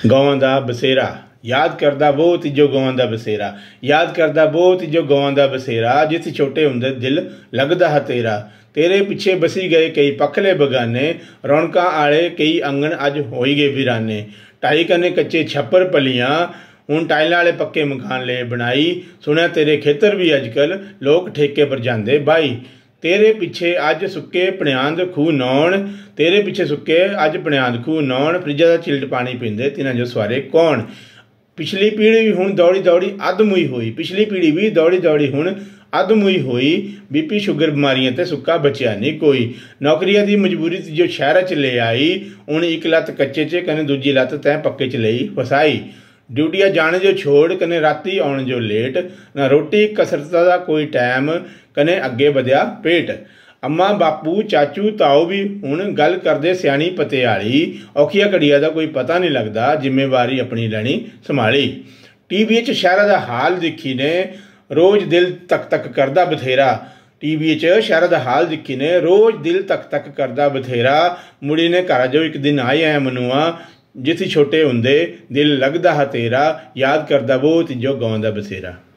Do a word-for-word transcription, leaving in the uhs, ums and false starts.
गौवां दा बसेरा याद करदा वो तिजो गौवां दा बसेरा याद करदा वो तिजो गौवां दा बसेरा जिस छोटे हुंदे दिल लगदा हा तेरा तेरे पिछे बसी गए कई पखले बगाने रौनकां आले कई अंगण अज होई गए वीराने ढाई कने कच्चे छप्पर पलियां हुण टाइलां वाले पक्के मकान ले बनाई सुनिया तेरे खेतर भी अजकल लोग ठेके पर जांदे बाई तेरे पिछे अज सुक्के पणियांद खूह नौण तेरे पिछे सुक्के अज पणियांद खूह नौण फ्रिजा दा चिल्ड पानी पींदे तिन्हां जो सवारे कौन पिछली पीढ़ी भी हुण दौड़ी दौड़ी अधमुई हुई पिछली पीढ़ी भी दौड़ी दौड़ी हुण अधमुई हुई बीपी शुगर बीमारियां ते सुक्का बचिया नहीं कोई नौकरियां दी मजबूरी जो शहर च ले आई हुण एक लत्त कच्चे च कने दूजी लत्त तैं पक्के च लई फसाई ड्यूटिया जाने जो छोड़ कने राती आने जो लेट ना रोटी कसरत का कोई टाइम कने अगे वधिया पेट अम्मा बापू चाचू ताऊ भी हुण गल करदे सियाणी पते वाली औखिया घड़िया का कोई पता नहीं लगता जिम्मेवारी अपनी लैनी संभाली टीवी च शहर का हाल दिखी ने रोज़ दिल तक तक करदा बथेरा टीवी च शहर का हाल दिखी ने रोज़ दिल तक तक करदा बथेरा मुड़ी ने घर जो एक दिन आए ऐ मनुआ जिस छोटे हुंदे दिल लगदा हा तेरा याद करदा वो तिजो गौवां दा बसेरा।